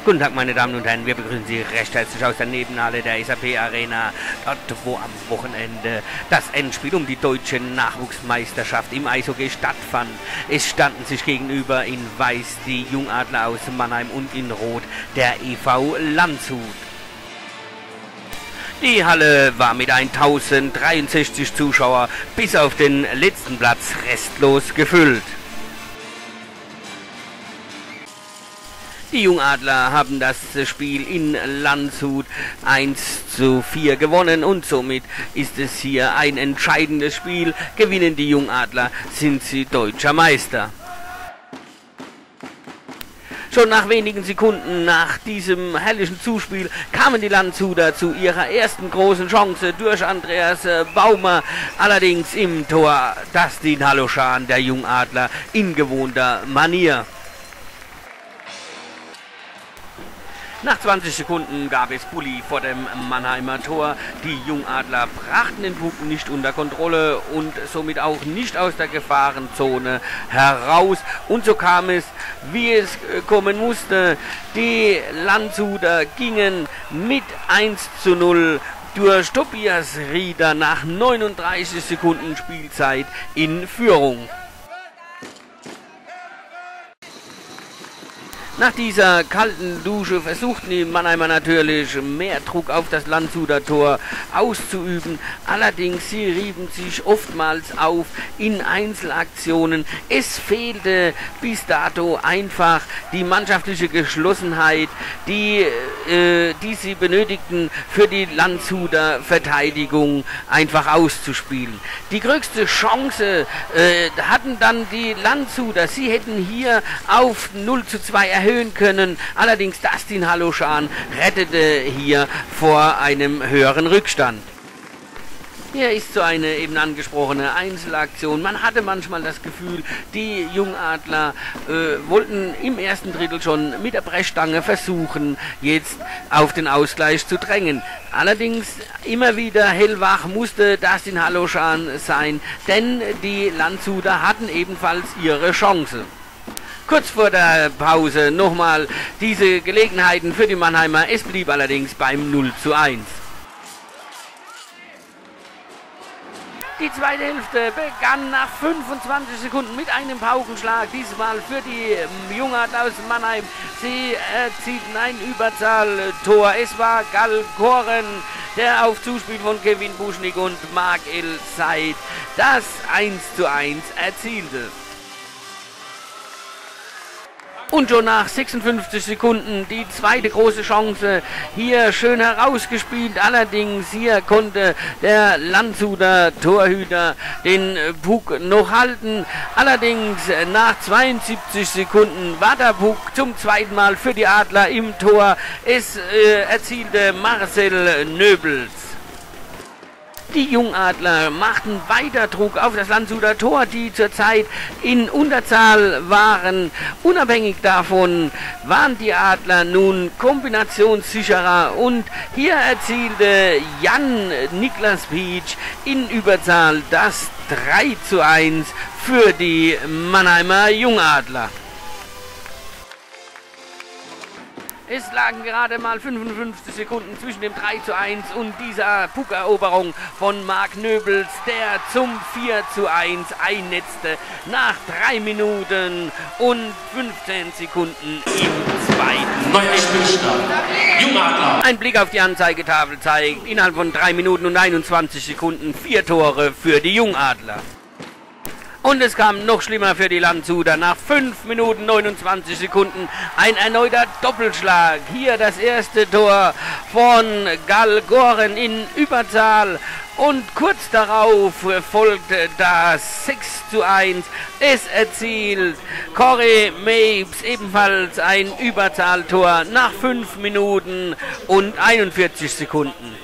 Guten Tag, meine Damen und Herren, wir begrüßen Sie recht herzlich aus der Nebenhalle der SAP Arena, dort wo am Wochenende das Endspiel um die deutsche Nachwuchsmeisterschaft im Eishockey stattfand. Es standen sich gegenüber in Weiß die Jungadler aus Mannheim und in Rot der EV Landshut. Die Halle war mit 1063 Zuschauern bis auf den letzten Platz restlos gefüllt. Die Jungadler haben das Spiel in Landshut 1:4 gewonnen und somit ist es hier ein entscheidendes Spiel. Gewinnen die Jungadler, sind sie deutscher Meister. Schon nach wenigen Sekunden nach diesem herrlichen Zuspiel kamen die Landshuter zu ihrer ersten großen Chance durch Andreas Baumer. Allerdings im Tor Dustin Haloschan, der Jungadler, in gewohnter Manier. Nach 20 Sekunden gab es Bulli vor dem Mannheimer Tor. Die Jungadler brachten den Puck nicht unter Kontrolle und somit auch nicht aus der Gefahrenzone heraus. Und so kam es, wie es kommen musste. Die Landshuter gingen mit 1:0 durch Tobias Rieder nach 39 Sekunden Spielzeit in Führung. Nach dieser kalten Dusche versuchten die Mannheimer natürlich mehr Druck auf das Landshuter Tor auszuüben. Allerdings, sie rieben sich oftmals auf in Einzelaktionen. Es fehlte bis dato einfach die mannschaftliche Geschlossenheit, die sie benötigten, für die Landshuter Verteidigung einfach auszuspielen. Die größte Chance hatten dann die Landshuter. Sie hätten hier auf 0:2 erhöhen können. Allerdings Dustin Haloschan rettete hier vor einem höheren Rückstand. Hier ist so eine eben angesprochene Einzelaktion. Man hatte manchmal das Gefühl, die Jungadler wollten im ersten Drittel schon mit der Brechstange versuchen, jetzt auf den Ausgleich zu drängen. Allerdings immer wieder hellwach musste Dustin Haloschan sein, denn die Landshuter hatten ebenfalls ihre Chance. Kurz vor der Pause nochmal diese Gelegenheiten für die Mannheimer. Es blieb allerdings beim 0:1. Die zweite Hälfte begann nach 25 Sekunden mit einem Paukenschlag, diesmal für die Jungadler aus Mannheim. Sie erzielten ein Überzahltor. Es war Gal Goren, der auf Zuspiel von Kevin Buschnick und Mark El Said das 1:1 erzielte. Und schon nach 56 Sekunden die zweite große Chance, hier schön herausgespielt. Allerdings hier konnte der Landshuter Torhüter den Puck noch halten. Allerdings nach 72 Sekunden war der Puck zum zweiten Mal für die Adler im Tor. Es erzielte Marcel Nöbels. Die Jungadler machten weiter Druck auf das Landshuter Tor, die zurzeit in Unterzahl waren. Unabhängig davon waren die Adler nun kombinationssicherer und hier erzielte Jan Niklas Pietsch in Überzahl das 3:1 für die Mannheimer Jungadler. Es lagen gerade mal 55 Sekunden zwischen dem 3:1 und dieser Puckeroberung von Mark Nöbels, der zum 4:1 einnetzte nach 3 Minuten und 15 Sekunden im zweiten. Neuer Spielstand. Jungadler. Ein Blick auf die Anzeigetafel zeigt, innerhalb von 3 Minuten und 21 Sekunden 4 Tore für die Jungadler. Und es kam noch schlimmer für die Landshuter. Nach 5 Minuten 29 Sekunden ein erneuter Doppelschlag. Hier das erste Tor von Gal Goren in Überzahl. Und kurz darauf folgte das 6:1. Es erzielt Corey Mapes ebenfalls ein Überzahltor nach 5 Minuten und 41 Sekunden.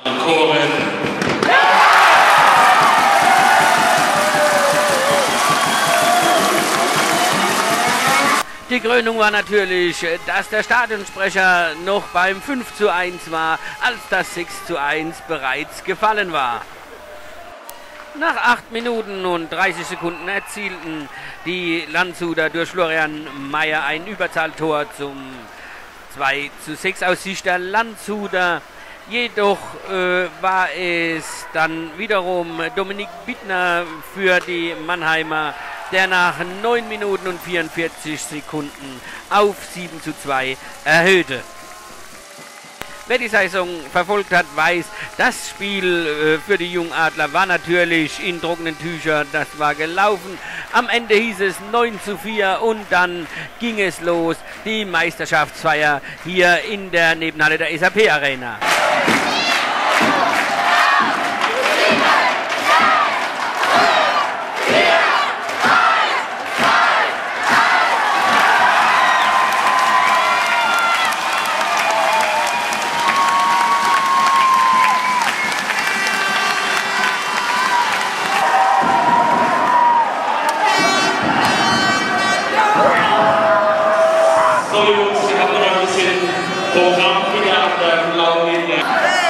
Die Krönung war natürlich, dass der Stadionsprecher noch beim 5:1 war, als das 6:1 bereits gefallen war. Nach 8 Minuten und 30 Sekunden erzielten die Landshuter durch Florian Meyer ein Überzahltor zum 2:6 aus Sicht der Landshuter. Jedoch war es dann wiederum Dominik Bittner für die Mannheimer, der nach 9 Minuten und 44 Sekunden auf 7:2 erhöhte. Wer die Saison verfolgt hat, weiß, das Spiel für die Jungadler war natürlich in trockenen Tüchern, das war gelaufen. Am Ende hieß es 9:4 und dann ging es los, die Meisterschaftsfeier hier in der Nebenhalle der SAP Arena. So Jungs, ich habe noch ein bisschen Programm für die Adler laut Medien.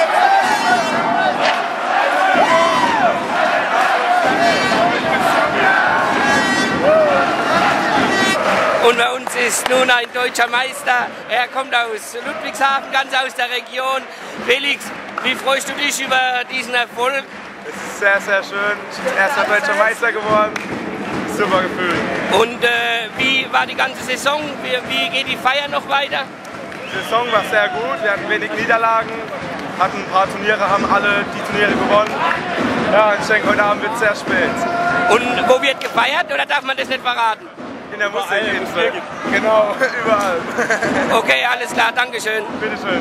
Und bei uns ist nun ein deutscher Meister. Er kommt aus Ludwigshafen, ganz aus der Region. Felix, wie freust du dich über diesen Erfolg? Es ist sehr, sehr schön. Erster deutscher Meister geworden. Super Gefühl. Und wie war die ganze Saison? Wie geht die Feier noch weiter? Die Saison war sehr gut. Wir hatten wenig Niederlagen, hatten ein paar Turniere, haben alle die Turniere gewonnen. Ja, ich denke, heute Abend wird es sehr spät. Und wo wird gefeiert oder darf man das nicht verraten? In der Musikinsel. Genau, überall. Okay, alles klar, Dankeschön. Bitteschön.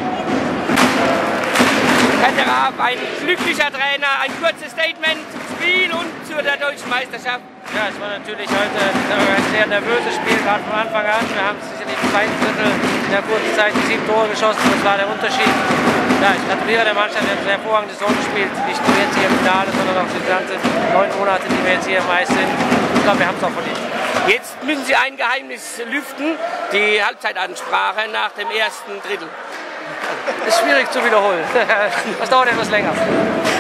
Herr Raab, ein glücklicher Trainer, ein kurzes Statement zum Spiel und zu der deutschen Meisterschaft. Ja, es war natürlich heute ein sehr nervöses Spiel, gerade von Anfang an. Wir haben sicherlich im zweiten Drittel in der kurzen Zeit die 7 Tore geschossen, das war der Unterschied. Ja, ich gratuliere der Mannschaft, die hat ein hervorragendes Saison gespielt, nicht nur jetzt hier im Finale, sondern auch die ganzen 9 Monate, die wir jetzt hier im Eis sind. Ich glaube, wir haben es auch verdient. Jetzt müssen Sie ein Geheimnis lüften, die Halbzeitansprache nach dem ersten Drittel. Das ist schwierig zu wiederholen. Das dauert etwas länger.